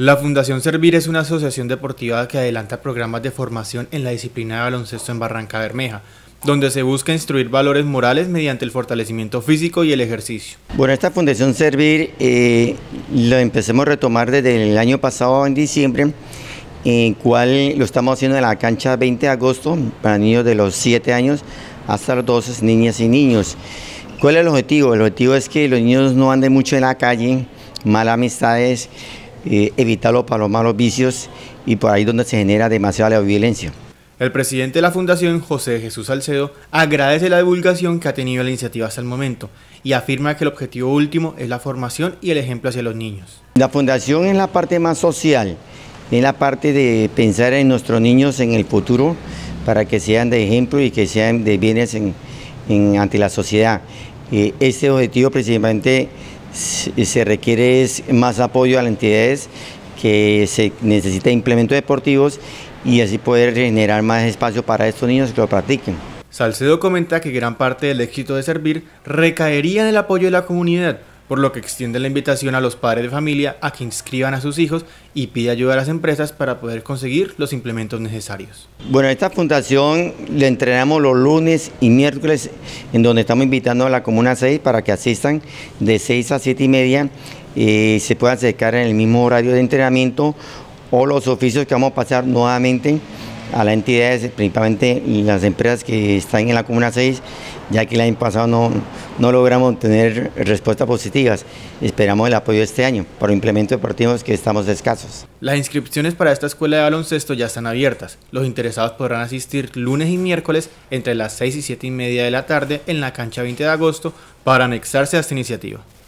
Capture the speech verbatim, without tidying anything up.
La Fundación Servir es una asociación deportiva que adelanta programas de formación en la disciplina de baloncesto en Barrancabermeja, donde se busca instruir valores morales mediante el fortalecimiento físico y el ejercicio. Bueno, esta Fundación Servir eh, lo empecemos a retomar desde el año pasado en diciembre, en cual lo estamos haciendo en la cancha veinte de agosto para niños de los siete años hasta los doce, niñas y niños. ¿Cuál es el objetivo? El objetivo es que los niños no anden mucho en la calle, malas amistades, eh, evitar los, los malos vicios y por ahí donde se genera demasiada violencia. El presidente de la Fundación, José Jesús Salcedo, agradece la divulgación que ha tenido la iniciativa hasta el momento y afirma que el objetivo último es la formación y el ejemplo hacia los niños. La Fundación es la parte más social, es la parte de pensar en nuestros niños en el futuro para que sean de ejemplo y que sean de bienes en, en, ante la sociedad. Eh, este objetivo principalmente se, se requiere es más apoyo a las entidades, que se necesita implementos deportivos y así poder generar más espacio para estos niños que lo practiquen. Salcedo comenta que gran parte del éxito de Servir recaería en el apoyo de la comunidad, por lo que extiende la invitación a los padres de familia a que inscriban a sus hijos y pide ayuda a las empresas para poder conseguir los implementos necesarios. Bueno, esta fundación le entrenamos los lunes y miércoles, en donde estamos invitando a la Comuna seis para que asistan de seis a siete y media, eh, se puedan acercar en el mismo horario de entrenamiento, o los oficios que vamos a pasar nuevamente a las entidades, principalmente las empresas que están en la Comuna seis, ya que el año pasado no, no logramos tener respuestas positivas. Esperamos el apoyo este año por implementos deportivos que estamos escasos. Las inscripciones para esta escuela de baloncesto ya están abiertas. Los interesados podrán asistir lunes y miércoles entre las seis y siete y media de la tarde en la cancha veinte de agosto para anexarse a esta iniciativa.